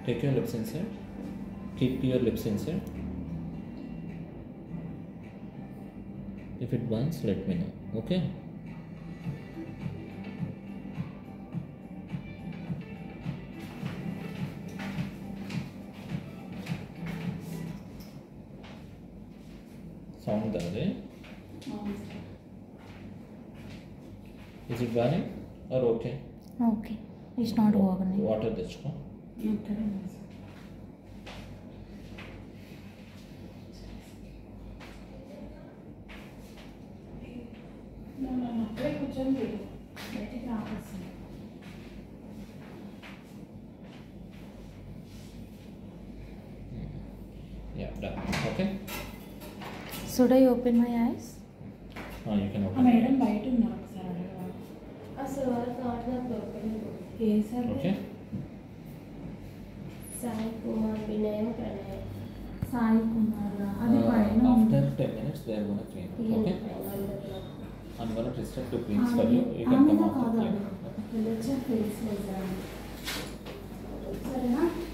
Take your lips inside. Keep your lips inside. If it burns, let me know. Okay? Sound there. Is it burning or okay? Okay. It's not burning. Water తెచ్చుకో. Okay. No. అక్కడే కూర్చొని బయటికి రావాల్సింది. Yeah, done. Okay? Should I open my eyes? You can open. Madam బయట ఉన్నారు ఒకసారి అడగవా? అసలు వాళ్ళు కాదు ఏ సార్? Okay? సాయి కుమార్ వినయం ప్రణయం సాయి కుమార్ అది పైన After 10 minutes, they are going to clean. Okay? I'm going to prescribe two creams for you. You can come out to clean. Face సరేనా?